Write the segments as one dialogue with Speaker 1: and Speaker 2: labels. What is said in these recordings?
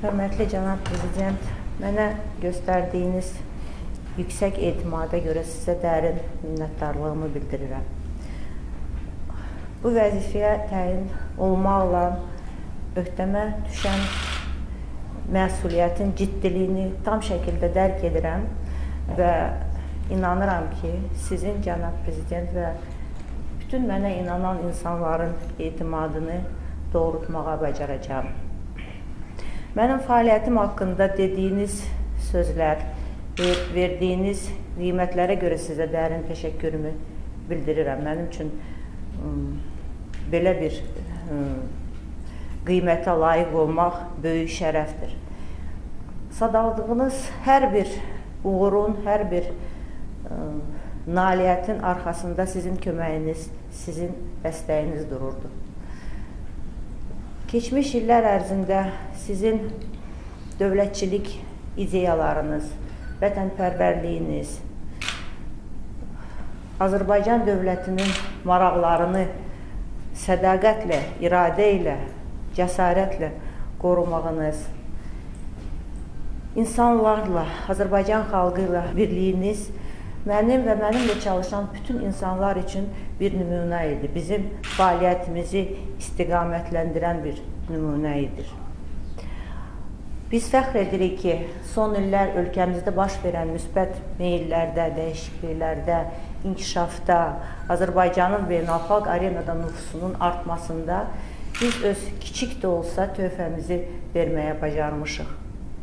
Speaker 1: Hörmətli cənab prezident, mənə göstərdiyiniz yüksək etimada görə sizə dərin minnətdarlığımı bildirirəm. Bu vəzifəyə təyin olmaqla öhdəmə düşən məsuliyyətin ciddiliyini tam şəkildə dərk edirəm və inanıram ki, sizin cənab prezident və bütün mənə inanan insanların etimadını doğrultmağa bacaracağam. Mənim fəaliyyətim haqqında dediyiniz sözlər, verdiyiniz qiymətlərə görə sizə dərin təşəkkürümü bildirirəm. Mənim üçün belə bir qiymətə layiq olmaq böyük şərəfdir. Sadaldığınız hər bir uğurun, hər bir nailiyyətin arxasında sizin köməyiniz, sizin dəstəyiniz dururdu. Keçmiş illər ərzində sizin dövlətçilik ideyalarınız, vətənpərvərliyiniz, Azərbaycan dövlətinin maraqlarını sədaqətlə, iradə ilə, cəsarətlə qorumağınız, insanlarla, Azərbaycan xalqı ilə birliyiniz mənim və mənimlə çalışan bütün insanlar üçün bir nümunə idi. Bizim fəaliyyətimizi istiqamətləndirən bir nümunə idi. Biz fəxr edirik ki, son illər ölkəmizdə baş verən müsbət meyillərdə, dəyişikliklərdə, inkişafda, Azərbaycanın beynəlxalq arenada nüfusunun artmasında biz öz kiçik də olsa töhfəmizi verməyə bacarmışıq.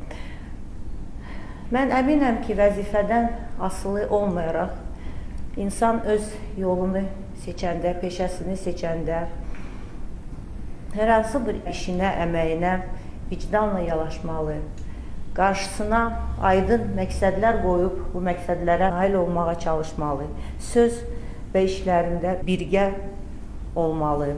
Speaker 1: Mən əminəm ki, vəzifədən asılı olmayaraq, insan öz yolunu seçəndə, peşəsini seçəndə, hər hansı bir işinə, əməyinə vicdanla yanaşmalı, qarşısına aydın məqsədlər qoyub, bu məqsədlərə nail olmağa çalışmalı, söz və işlərində birgə olmalı.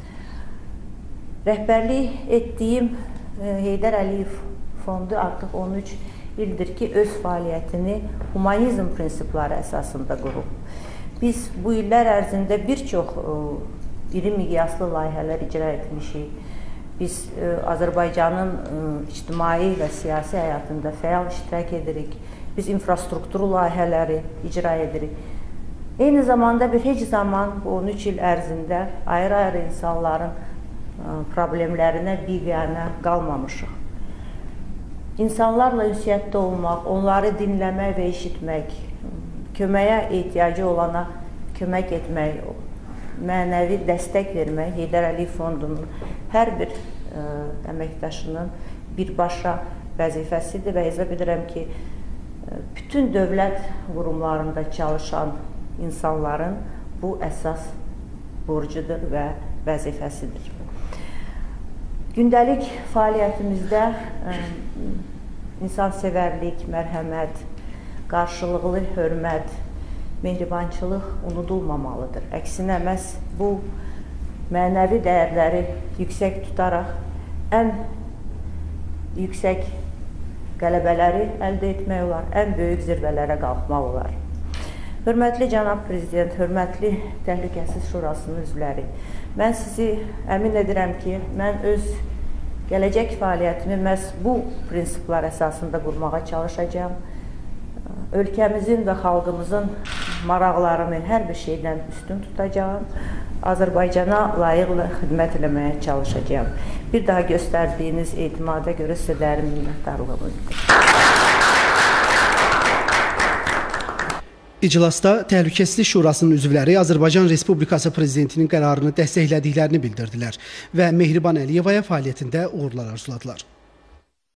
Speaker 1: Rəhbərlik etdiyim Heydər Əliyev Fondu artıq 13 ildir ki, öz fəaliyyətini humanizm prinsipləri əsasında qurub. Biz bu illər ərzində bir çox iri miqyaslı layihələr icra etmişik. Biz Azərbaycanın ictimai və siyasi həyatında fəal iştirak edirik. Biz infrastrukturu layihələri icra edirik. Eyni zamanda bir heç zaman bu 13 il ərzində ayrı-ayrı insanların problemlərinə, biganə qalmamışıq. İnsanlarla ünsiyyətdə olmaq, onları dinləmək və eşitmək, köməyə ehtiyacı olana kömək etmək, mənəvi dəstək vermək Heydər Əliyev Fondunun hər bir əməkdaşının birbaşa vəzifəsidir və hesab edirəm ki, bütün dövlət qurumlarında çalışan insanların bu əsas borcudur və vəzifəsidir. Gündəlik fəaliyyətimizdə insansevərlik, mərhəmət, qarşılıqlı hörmət, mehribançılıq unudulmamalıdır. Əksinə, məhz bu mənəvi dəyərləri yüksək tutaraq ən yüksək qələbələri əldə etmək olar, ən böyük zirvələrə qalxmaq olar. Hörmətli cənab prezident, hörmətli Təhlükəsizlik Şurasının üzvləri, mən sizi əmin edirəm ki, mən öz gələcək fəaliyyətimi məhz bu prinsiplər əsasında qurmağa çalışacağam. Ölkəmizin və xalqımızın maraqlarını hər bir şeydən üstün tutacağım. Azərbaycana layiqlə xidmət eləməyə çalışacağım. Bir daha göstərdiyiniz etimada görə sizə dərin minnətdarlığımı bildirirəm.
Speaker 2: İclasda Təhlükəsizlik Şurasının üzvləri Azərbaycan Respublikası Prezidentinin qərarını dəstəklədiklərini bildirdilər və Mehriban Əliyevaya fəaliyyətində uğurlar arzuladılar.